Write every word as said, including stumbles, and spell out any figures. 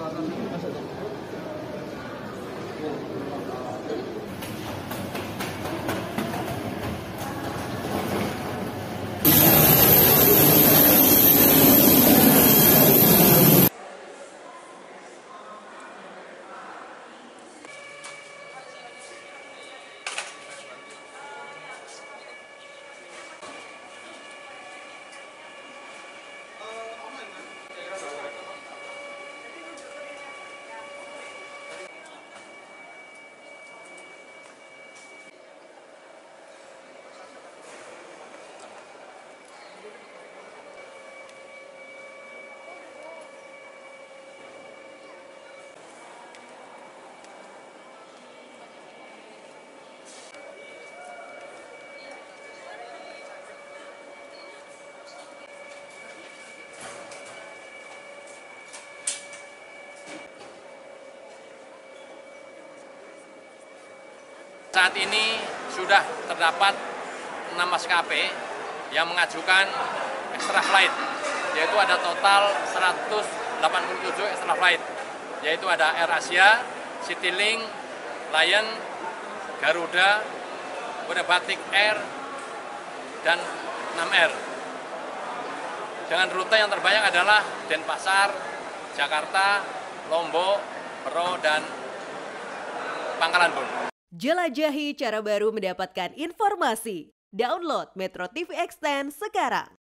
Saat ini sudah terdapat enam maskapai yang mengajukan extra flight, yaitu ada total seratus delapan puluh tujuh extra flight, yaitu ada AirAsia, Citylink, Lion, Garuda, Batik Air, dan Nam Air. Dengan rute yang terbanyak adalah Denpasar, Jakarta, Lombok, Bero, dan Pangkalan Bun. Jelajahi cara baru mendapatkan informasi. Download Metro T V Extend sekarang.